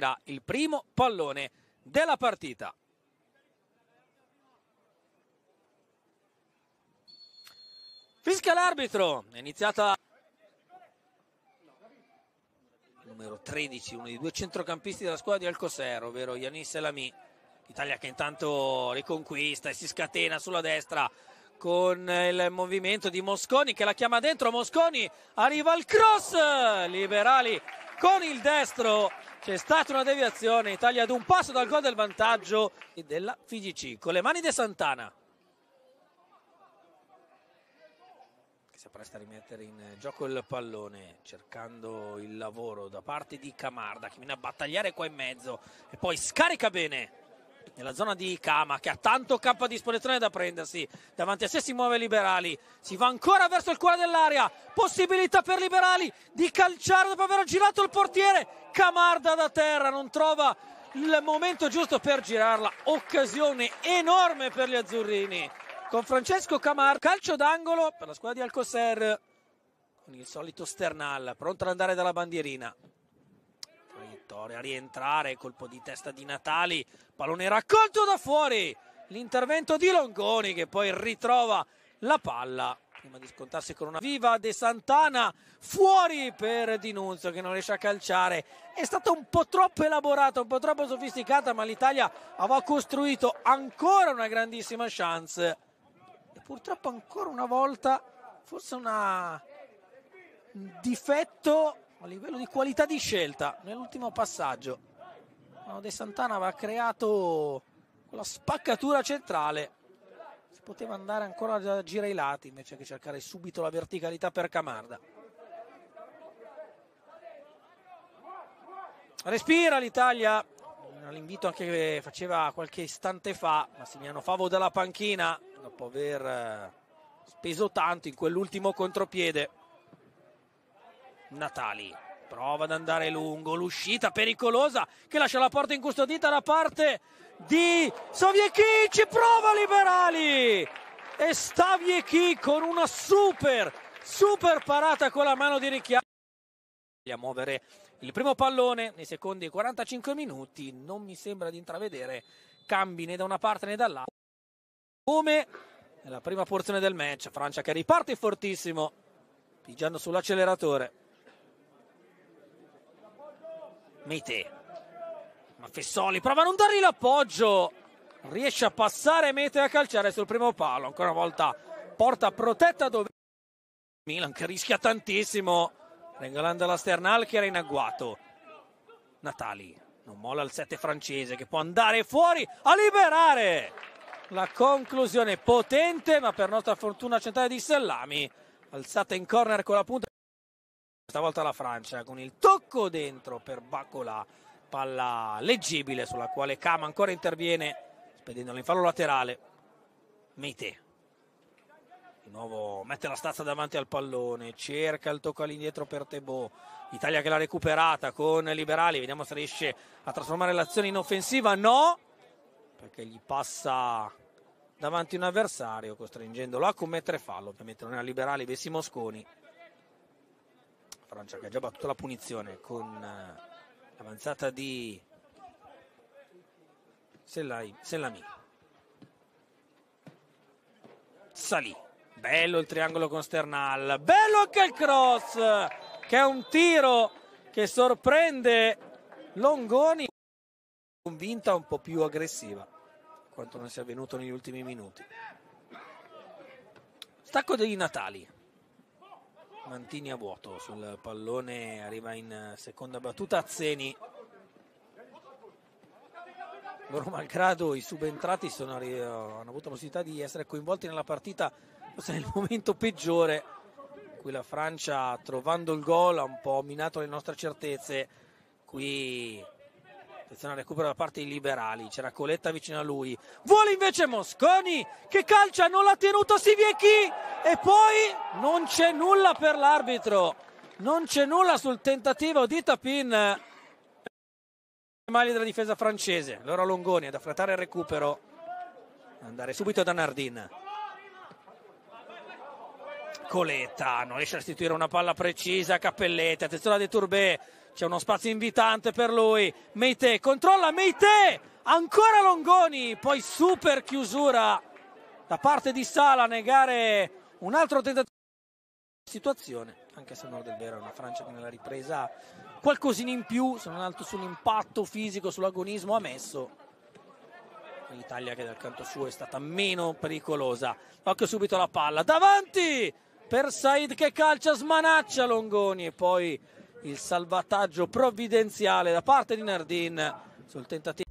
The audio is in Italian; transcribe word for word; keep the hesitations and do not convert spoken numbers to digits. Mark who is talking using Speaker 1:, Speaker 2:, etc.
Speaker 1: il primo pallone della partita. Fischia l'arbitro, è iniziata numero tredici, uno dei due centrocampisti della squadra di Alcocer, ovvero Yanis Selami. L'Italia che intanto riconquista e si scatena sulla destra con il movimento di Mosconi che la chiama dentro. Mosconi, arriva il cross, Liberali con il destro, c'è stata una deviazione, Italia ad un passo dal gol del vantaggio della F I G C con le mani di Santana, che si appresta a rimettere in gioco il pallone cercando il lavoro da parte di Camarda, che viene a battagliare qua in mezzo e poi scarica bene nella zona di Cama, che ha tanto campo a disposizione da prendersi. Davanti a sé si muove Liberali, si va ancora verso il cuore dell'area, possibilità per Liberali di calciare dopo aver girato il portiere. Camarda da terra non trova il momento giusto per girarla, occasione enorme per gli azzurrini con Francesco Camarda. Calcio d'angolo per la squadra di Alcocer con il solito Sternal pronto ad andare dalla bandierina. Traiettoria a rientrare, colpo di testa di Natali, pallone raccolto da fuori, l'intervento di Longoni che poi ritrova la palla prima di scontarsi con una viva De Santana, fuori per Dinunzio che non riesce a calciare. È stata un po' troppo elaborata, un po' troppo sofisticata, ma l'Italia aveva costruito ancora una grandissima chance e purtroppo ancora una volta forse una... un difetto a livello di qualità di scelta nell'ultimo passaggio. De Santana aveva creato quella spaccatura centrale, si poteva andare ancora a girare i lati invece che cercare subito la verticalità per Camarda. Respira l'Italia, l'invito anche che faceva qualche istante fa Massimiliano Favo dalla panchina dopo aver speso tanto in quell'ultimo contropiede. Natali prova ad andare lungo, l'uscita pericolosa che lascia la porta incustodita da parte di Saviechi, prova Liberali e Staviechi con una super super parata con la mano di Ricchiari a muovere il primo pallone nei secondi quarantacinque minuti. Non mi sembra di intravedere cambi né da una parte né dall'altra come nella prima porzione del match. Francia che riparte fortissimo pigiando sull'acceleratore. Mete, ma Fessoli prova a non dargli l'appoggio, riesce a passare Mete a calciare sul primo palo, ancora una volta porta protetta dove Milan che rischia tantissimo regalando la Sternal che era in agguato. Natali non molla il sette francese che può andare fuori a liberare. La conclusione potente ma per nostra fortuna centrale di Sellami, alzata in corner con la punta. Stavolta la Francia con il tocco dentro per Bacola, palla leggibile sulla quale Cama ancora interviene spedendola in fallo laterale. Mete di nuovo mette la stazza davanti al pallone, cerca il tocco all'indietro per Tebò. Italia che l'ha recuperata con Liberali, vediamo se riesce a trasformare l'azione in offensiva. No, perché gli passa davanti un avversario costringendolo a commettere fallo. Ovviamente non era Liberali, bensì Mosconi. Francia che ha già battuto la punizione con l'avanzata di Sellami. Salì, bello il triangolo con Sternal, bello anche il cross che è un tiro che sorprende Longoni, convinta, un po' più aggressiva quanto non sia avvenuto negli ultimi minuti. Stacco dei Natali, Mantini a vuoto sul pallone, arriva in seconda battuta Azzeni. Loro malgrado i subentrati sono, hanno avuto la possibilità di essere coinvolti nella partita forse nel momento peggiore in cui la Francia, trovando il gol, ha un po' minato le nostre certezze. Qui attenzione al recupero da parte dei Liberali, c'era Coletta vicino a lui, vuole invece Mosconi che calcia, non l'ha tenuto Saviechi e poi non c'è nulla per l'arbitro, non c'è nulla sul tentativo di Tapin. Mali della difesa francese, allora Longoni ad affrettare il recupero, andare subito da Nardin. Coletta non riesce a restituire una palla precisa. Cappelletti, attenzione a De Turbé, c'è uno spazio invitante per lui. Meite controlla, Meite, ancora Longoni, poi super chiusura da parte di Sala a negare un altro tentativo di situazione, anche se non del vero è una Francia che nella ripresa qualcosina in più, se non altro sull'impatto fisico, sull'agonismo ha messo. L'Italia che dal canto suo è stata meno pericolosa. Occhio subito la palla davanti per Said che calcia, smanaccia Longoni e poi il salvataggio provvidenziale da parte di Nardin sul tentativo.